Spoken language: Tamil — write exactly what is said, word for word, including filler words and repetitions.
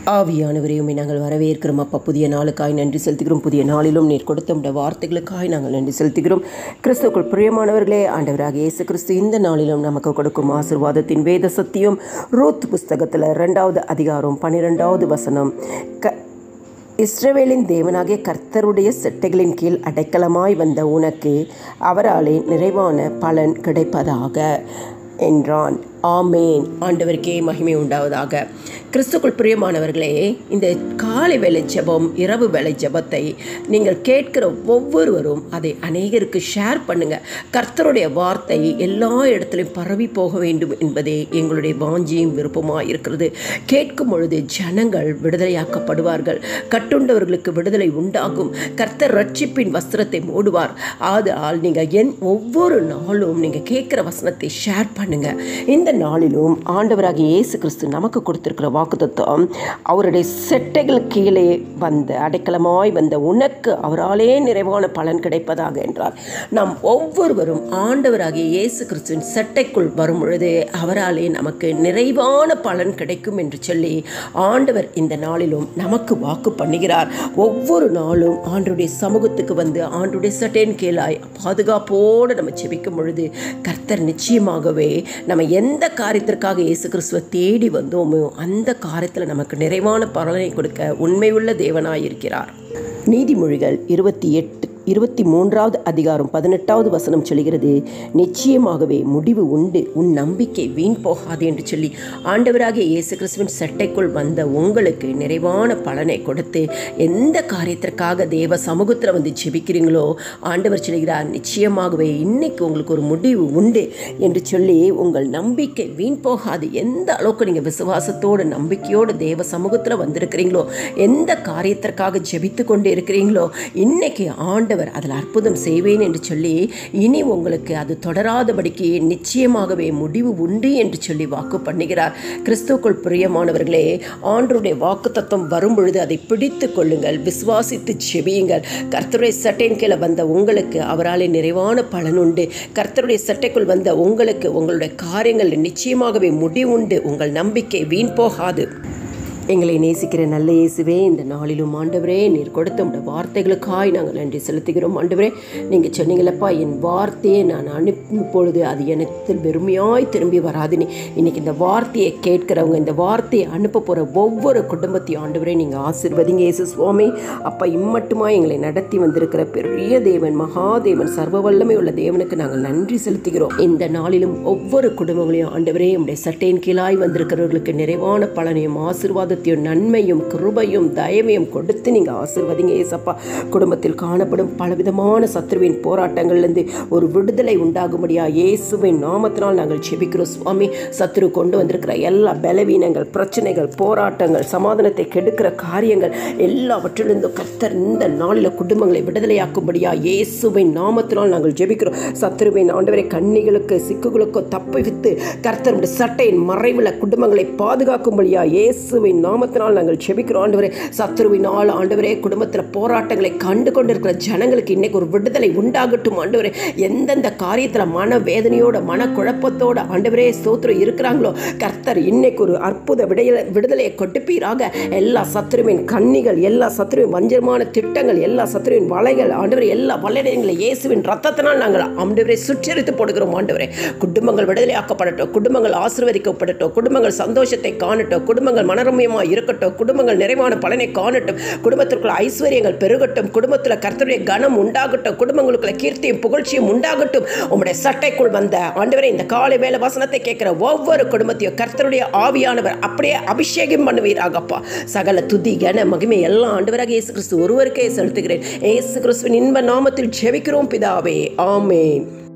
ஆவியானவரையுமே நாங்கள் வரவேற்கிறோம் அப்பா. புதிய நாளுக்காய் நன்றி செலுத்துகிறோம். புதிய நாளிலும் நீர் கொடுத்த உடைய வார்த்தைகளுக்காய் நாங்கள் நன்றி செலுத்துகிறோம். கிறிஸ்துவுக்குள் பிரியமானவர்களே, ஆண்டவராக இயேசு கிறிஸ்து இந்த நாளிலும் நமக்கு கொடுக்கும் ஆசீர்வாதத்தின் வேத சத்தியம் ரூத் புஸ்தகத்தில் ரெண்டாவது அதிகாரம் பன்னிரெண்டாவது வசனம். க இஸ்ரவேலின் தேவனாகிய கர்த்தருடைய செட்டைகளின் கீழ் அடைக்கலமாய் வந்த உனக்கு அவராலே நிறைவான பலன் கிடைப்பதாக என்றான். ஆமேன். ஆண்டவருக்கே மகிமை உண்டாவதாக. கிறிஸ்துக்குள் பிரியமானவர்களே, இந்த காலை வேளை ஜெபம், இரவு வேளை ஜெபத்தை நீங்கள் கேட்கிற ஒவ்வொருவரும் அதை அநேகருக்கு ஷேர் பண்ணுங்கள். கர்த்தருடைய வார்த்தை எல்லா இடத்துலையும் பரவி போக வேண்டும் என்பதே எங்களுடைய வாஞ்சியும் விருப்பமாக இருக்கிறது. கேட்கும் பொழுது ஜனங்கள் விடுதலையாக்கப்படுவார்கள். கட்டுண்டவர்களுக்கு விடுதலை உண்டாகும். கர்த்தர் ரட்சிப்பின் வஸ்திரத்தை மூடுவார். ஆதலால் நீங்கள் என் ஒவ்வொரு நாளும் நீங்கள் கேட்குற வசனத்தை ஷேர் பண்ணுங்கள். இந்த நாளிலும் ஆண்டவராகிய இயேசு கிறிஸ்து நமக்கு கொடுத்திருக்கிற வாக்குத்தத்தம், அவருடைய செட்டைகள் கீழே வந்த அடைக்கலமாய் வந்த உனக்கு அவராலே நிறைவான பலன் கிடைப்பதாக என்றார். நாம் ஒவ்வொருவரும் ஆண்டவராகிய இயேசு கிறிஸ்துவின் செட்டைக்குள் வரும் பொழுது அவராலே நமக்கு நிறைவான பலன் கிடைக்கும் என்று சொல்லி ஆண்டவர் இந்த நாளிலும் நமக்கு வாக்கு பண்ணுகிறார். ஒவ்வொரு நாளும் ஆண்டவருடைய சமூகத்துக்கு வந்து ஆண்டவருடைய செட்டையின் கீழாய் பாதுகாப்போடு நம்ம ஜெபிக்கும் பொழுது கர்த்தர் நிச்சயமாகவே நம்ம எந்த காரியத்திற்காக இயேசு கிறிஸ்துவை தேடி வந்தோமோ அந்த காரியத்தில் நமக்கு நிறைவான பலனை கொடுக்க உண்மையுள்ள தேவனாயிருக்கிறார். நீதிமொழிகள் இருபத்தி எட்டு இருபத்தி மூன்றாவது அதிகாரம் பதினெட்டாவது வசனம் சொல்கிறது, நிச்சயமாகவே முடிவு உண்டு, உன் நம்பிக்கை வீண் போகாது என்று சொல்லி ஆண்டவராகிய இயேசு கிறிஸ்துவின் சட்டைக்குள் வந்த உங்களுக்கு நிறைவான பலனை கொடுத்து எந்த காரியத்திற்காக தேவ சமூகத்தில் வந்து ஜெபிக்கிறீங்களோ ஆண்டவர் சொல்கிறார், நிச்சயமாகவே இன்னைக்கு உங்களுக்கு ஒரு முடிவு உண்டு என்று சொல்லி உங்கள் நம்பிக்கை வீண் போகாது. எந்த அளவுக்கு நீங்கள் விசுவாசத்தோடு நம்பிக்கையோடு தேவ சமூகத்தில் வந்திருக்கிறீங்களோ, எந்த காரியத்திற்காக ஜெபித்து கொண்டு இருக்கிறீங்களோ, இன்னைக்கு ஆண்டவர் அதில் அற்புதம் செய்வேன் என்று சொல்லி இனி உங்களுக்கு அது தொடராதபடிக்கு நிச்சயமாகவே முடிவு உண்டு என்று சொல்லி வாக்கு பண்ணுகிறார். கிறிஸ்துவுக்குள் பிரியமானவர்களே, ஆண்டவருடைய வாக்கு தத்துவம் வரும் பொழுது அதை பிடித்து கொள்ளுங்கள், விசுவாசித்து ஜெபியுங்கள். கர்த்தருடைய சட்டையின் கீழே வந்த உங்களுக்கு அவராலே நிறைவான பலன் உண்டு. கர்த்தருடைய சட்டைக்குள் வந்த உங்களுக்கு உங்களுடைய காரியங்கள் நிச்சயமாகவே முடிவுண்டு. உங்கள் நம்பிக்கை வீண் போகாது. எங்களை நேசிக்கிற நல்ல இயேசுவே, இந்த நாளிலும் ஆண்டவரே நீர் கொடுத்த உடைய வார்த்தைகளுக்காய் நாங்கள் நன்றி செலுத்துகிறோம். ஆண்டவரே, நீங்கள் சொன்னீங்களப்பா, என் வார்த்தையை நான் அனுப்பும் பொழுது அது எனக்கு வெறுமையாய் திரும்பி வராதுன்னு. இன்றைக்கி இந்த வார்த்தையை கேட்கிறவங்க, இந்த வார்த்தையை அனுப்ப போகிற ஒவ்வொரு குடும்பத்தையும் ஆண்டவரே நீங்கள் ஆசீர்வதிங்க இயேசு சுவாமி. அப்பா, இம்மட்டுமா எங்களை நடத்தி வந்திருக்கிற பெரிய தேவன், மகாதேவன், சர்வ வல்லமை உள்ள தேவனுக்கு நாங்கள் நன்றி செலுத்துகிறோம். இந்த நாளிலும் ஒவ்வொரு குடும்பங்களையும் ஆண்டவரே உடைய சட்டையின் கீழாய் வந்திருக்கிறவர்களுக்கு நிறைவான பலனையும் ஆசீர்வாத நன்மையும் கிருபையும் தயவையும் கொடுத்து நீங்க ஆசீர்வதிங்க ஏசப்பா. குடும்பத்தில் காணப்படும் பலவிதமான சத்ருவின் போராட்டங்கள்லேருந்து ஒரு விடுதலை உண்டாகும்படியா இயேசுவின் நாமத்தினால் நாங்கள் ஜெபிக்கிறோம் சுவாமி. சத்ரு கொண்டு வந்திருக்கிற எல்லா பலவீனங்கள், பிரச்சனைகள், போராட்டங்கள், சமாதானத்தை கெடுக்கிற காரியங்கள் எல்லாவற்றிலிருந்தும் கர்த்தர் இந்த நாளில் குடும்பங்களை விடுதலையாக்கும்படியா இயேசுவின் நாமத்தினால் நாங்கள் ஜெபிக்கிறோம். சத்ருவின் ஆண்டவரை கண்ணிகளுக்கு சிக்குகளுக்கோ தப்பிவித்து கர்த்தருடைய சட்டையின் மறைவில் குடும்பங்களை பாதுகாக்கும்படியா இயேசுவின் நாமத்தினால் நாங்கள் ஜெபிக்கிறோம். ஆண்டவரே, சத்ருவினால் ஆண்டவரே குடும்பத்தில் போராட்டங்களை கண்டு கொண்டிருக்கிற ஜனங்களுக்கு இன்னைக்கு ஒரு விடுதலை உண்டாகட்டும். ஆண்டவரே, எந்தெந்த காரியத்தில் மன வேதனையோட மன குழப்பத்தோட ஆண்டவரே ஸ்தோத்திரம் இருக்கிறாங்களோ கர்த்தர் இன்னைக்கு ஒரு அற்புத விடையில விடுதலையை கொடுப்பீராக. எல்லா சத்ருவின் கண்ணிகள், எல்லா சத்ருவின் வஞ்சமான திட்டங்கள், எல்லா சத்ருவின் வலைகள் ஆண்டவரே எல்லா வலைகளை இயேசுவின் ரத்தத்தினால் நாங்கள் ஆண்டவரை சுற்றறித்து போடுகிறோம். ஆண்டவரே, குடும்பங்கள் விடுதலையாக்கப்படட்டும், குடும்பங்கள் ஆசீர்வதிக்கப்படட்டும், குடும்பங்கள் சந்தோஷத்தை காணட்டும், குடும்பங்கள் மனரம்யமாக இருக்கட்டும், குடும்பங்கள் நிறைவான பலனை காணட்டும், குடும்பத்திற்குள்ள ஐஸ்வர்யங்கள் பெருகட்டும், குடும்பத்தில் கர்த்தருடைய கனம் உண்டாகட்டும், குடும்பங்களுக்குள்ள கீர்த்தியும் புகழ்ச்சியும் உண்டாகட்டும். உம்முடைய சட்டைக்குள் வந்த ஆண்டவரே இந்த காலை வேளை வசனத்தை கேட்கிற ஒவ்வொரு குடும்பத்தையும் கர்த்தருடைய ஆவியானவர் அப்படியே அபிஷேகம் பண்ணுவீராகப்பா. சகல துதி கன மகிமை எல்லாம் ஆண்டவராக இயேசு கிறிஸ்து ஒருவருக்கே செலுத்துகிறேன். இயேசு கிறிஸ்துவின் இன்ப நாமத்தில் ஜெபிக்கிறோம் பிதாவே, ஆமென்.